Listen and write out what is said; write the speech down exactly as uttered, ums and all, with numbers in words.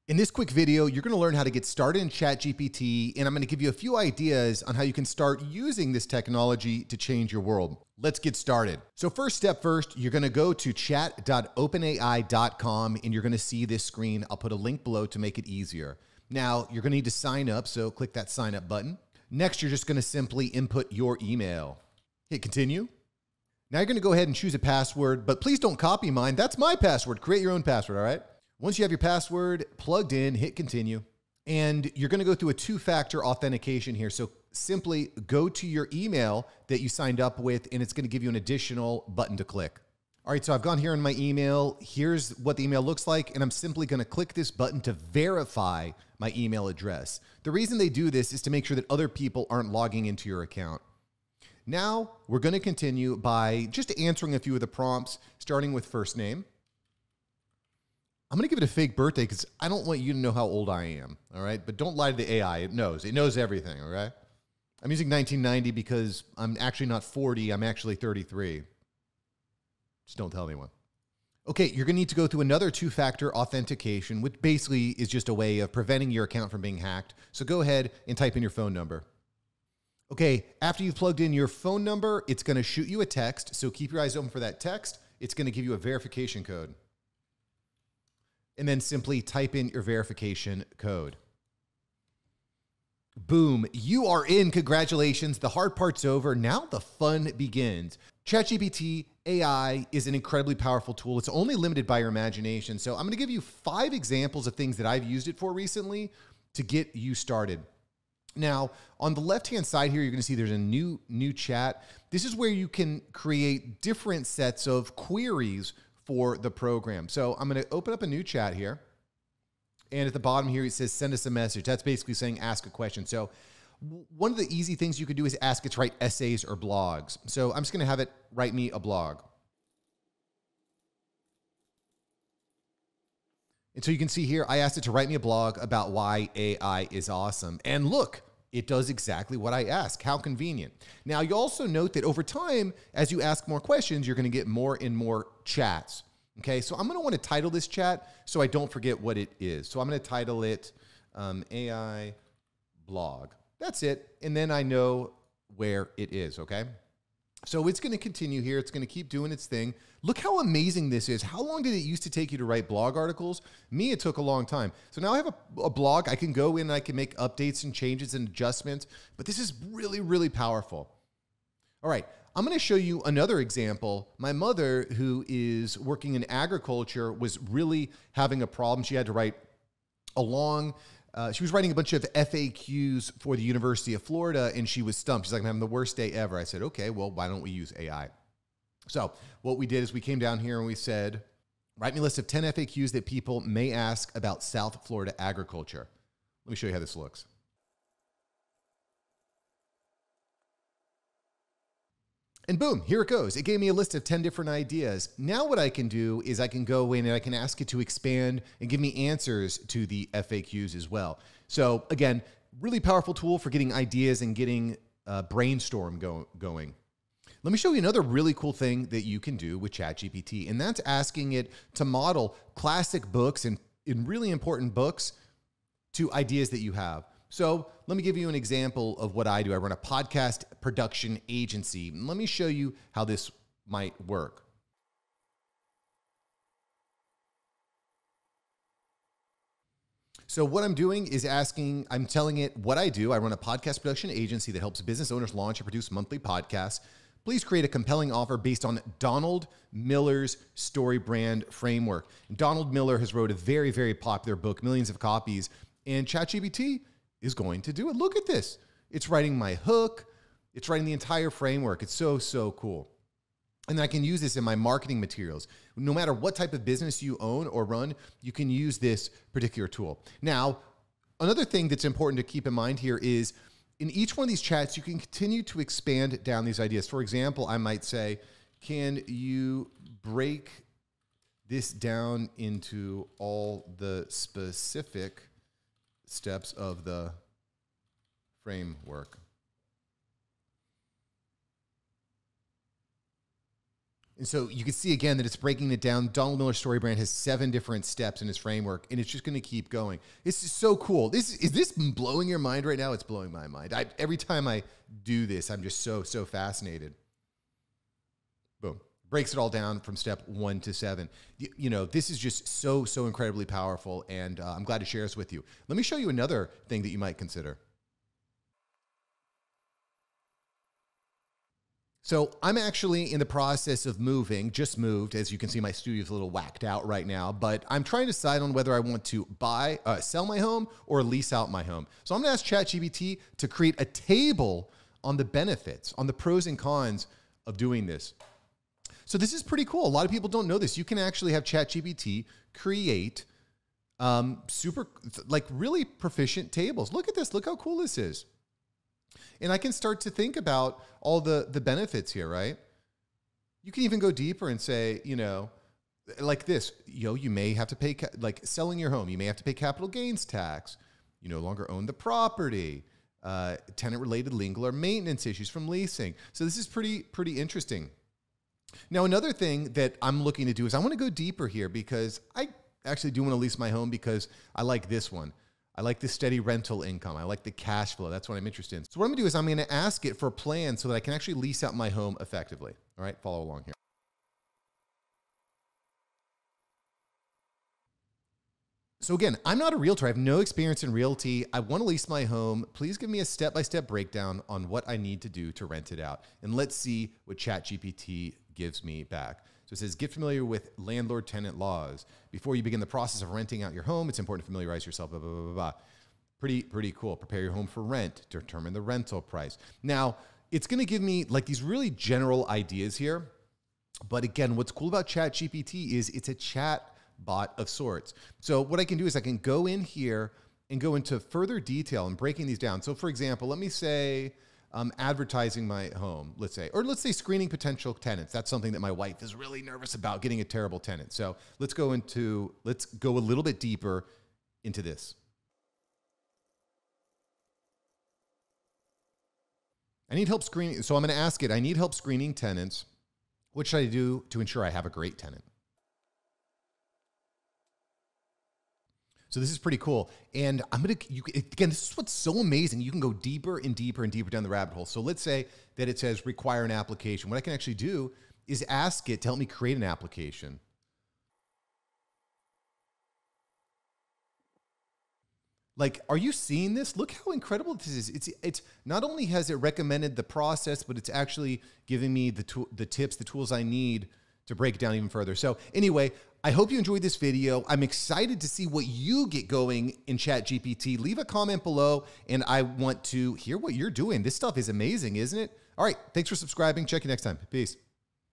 In this quick video, you're going to learn how to get started in Chat G P T, and I'm going to give you a few ideas on how you can start using this technology to change your world. Let's get started. So first step first, you're going to go to chat dot open A I dot com and you're going to see this screen. I'll put a link below to make it easier. Now, you're going to need to sign up, so click that sign up button. Next, you're just going to simply input your email. Hit continue. Now you're going to go ahead and choose a password, but please don't copy mine. That's my password. Create your own password, all right? Once you have your password plugged in, hit continue. And you're going to go through a two-factor authentication here. So simply go to your email that you signed up with, and it's going to give you an additional button to click. All right, so I've gone here in my email. Here's what the email looks like, and I'm simply going to click this button to verify my email address. The reason they do this is to make sure that other people aren't logging into your account. Now, we're going to continue by just answering a few of the prompts, starting with first name. I'm going to give it a fake birthday because I don't want you to know how old I am, all right? But don't lie to the A I. It knows. It knows everything, all right? I'm using nineteen ninety because I'm actually not forty. I'm actually thirty-three. Just don't tell anyone. Okay, you're going to need to go through another two-factor authentication, which basically is just a way of preventing your account from being hacked. So go ahead and type in your phone number. Okay, after you've plugged in your phone number, it's going to shoot you a text. So keep your eyes open for that text. It's going to give you a verification code. And then simply type in your verification code. Boom, you are in. Congratulations. The hard part's over. Now the fun begins. Chat G P T A I is an incredibly powerful tool. It's only limited by your imagination. So I'm going to give you five examples of things that I've used it for recently to get you started. Now, on the left-hand side here, you're going to see there's a new, new chat. This is where you can create different sets of queries for the program. So I'm going to open up a new chat here. And at the bottom here, it says, send us a message. That's basically saying, ask a question. So one of the easy things you could do is ask it to write essays or blogs. So I'm just going to have it write me a blog. And so you can see here, I asked it to write me a blog about why A I is awesome. And look, it does exactly what I ask. How convenient. Now, you also note that over time, as you ask more questions, you're going to get more and more chats. Okay, so I'm going to want to title this chat so I don't forget what it is. So I'm going to title it um, A I blog. That's it. And then I know where it is, okay? So it's going to continue here. It's going to keep doing its thing. Look how amazing this is. How long did it used to take you to write blog articles? Me, it took a long time. So now I have a, a blog. I can go in and I can make updates and changes and adjustments. But this is really, really powerful. All right. I'm going to show you another example. My mother, who is working in agriculture, was really having a problem. She had to write a long Uh, she was writing a bunch of F A Qs for the University of Florida, and she was stumped. She's like, I'm having the worst day ever. I said, okay, well, why don't we use A I? So what we did is we came down here and we said, write me a list of ten F A Qs that people may ask about South Florida agriculture. Let me show you how this looks. And boom, here it goes. It gave me a list of ten different ideas. Now what I can do is I can go in and I can ask it to expand and give me answers to the F A Qs as well. So again, really powerful tool for getting ideas and getting uh, brainstorm go going. Let me show you another really cool thing that you can do with Chat G P T, and that's asking it to model classic books and, and really important books to ideas that you have. So let me give you an example of what I do. I run a podcast production agency. Let me show you how this might work. So what I'm doing is asking, I'm telling it what I do. I run a podcast production agency that helps business owners launch and produce monthly podcasts. Please create a compelling offer based on Donald Miller's story brand framework. And Donald Miller has wrote a very, very popular book, millions of copies, and Chat G P T is going to do it. Look at this. It's writing my hook. It's writing the entire framework. It's so, so cool. And I can use this in my marketing materials. No matter what type of business you own or run, you can use this particular tool. Now, another thing that's important to keep in mind here is in each one of these chats, you can continue to expand down these ideas. For example, I might say, can you break this down into all the specific steps of the framework? And so you can see again that it's breaking it down. Donald Miller's story brand has seven different steps in his framework, and it's just going to keep going. It's just so cool. This is this blowing your mind right now? It's blowing my mind. I, every time I do this, I'm just so, so fascinated. Boom. Breaks it all down from step one to seven. You, you know, this is just so, so incredibly powerful, and uh, I'm glad to share this with you. Let me show you another thing that you might consider. So I'm actually in the process of moving, just moved. As you can see, my studio's a little whacked out right now, but I'm trying to decide on whether I want to buy, uh, sell my home or lease out my home. So I'm gonna ask Chat G P T to create a table on the benefits, on the pros and cons of doing this. So this is pretty cool. A lot of people don't know this. You can actually have Chat G P T create um, super, like really proficient tables. Look at this, look how cool this is. And I can start to think about all the, the benefits here, right? You can even go deeper and say, you know, like this, you know, you may have to pay, like selling your home, you may have to pay capital gains tax. You no longer own the property, uh, tenant-related legal or maintenance issues from leasing. So this is pretty, pretty interesting. Now, another thing that I'm looking to do is I want to go deeper here because I actually do want to lease my home because I like this one. I like the steady rental income. I like the cash flow. That's what I'm interested in. So what I'm gonna do is I'm gonna ask it for a plan so that I can actually lease out my home effectively. All right, follow along here. So again, I'm not a realtor. I have no experience in realty. I wanna lease my home. Please give me a step-by-step breakdown on what I need to do to rent it out. And let's see what Chat G P T gives me back. So it says, get familiar with landlord-tenant laws. Before you begin the process of renting out your home, it's important to familiarize yourself, blah, blah, blah, blah, blah. Pretty, pretty cool. Prepare your home for rent, determine the rental price. Now, it's gonna give me like these really general ideas here. But again, what's cool about Chat G P T is it's a chat bot of sorts. So what I can do is I can go in here and go into further detail and breaking these down. So for example, let me say, Um, advertising my home, let's say, or let's say screening potential tenants. That's something that my wife is really nervous about, getting a terrible tenant. So let's go into, let's go a little bit deeper into this. I need help screening. So I'm going to ask it, I need help screening tenants. What should I do to ensure I have a great tenant? So this is pretty cool. And I'm going to, you, again, this is what's so amazing. You can go deeper and deeper and deeper down the rabbit hole. So let's say that it says require an application. What I can actually do is ask it to help me create an application. Like, are you seeing this? Look how incredible this is. It's, it's not only has it recommended the process, but it's actually giving me the, tool, the tips, the tools I need to break it down even further. So anyway, I hope you enjoyed this video. I'm excited to see what you get going in Chat G P T. Leave a comment below, and I want to hear what you're doing. This stuff is amazing, isn't it? All right, thanks for subscribing. Check you next time. Peace.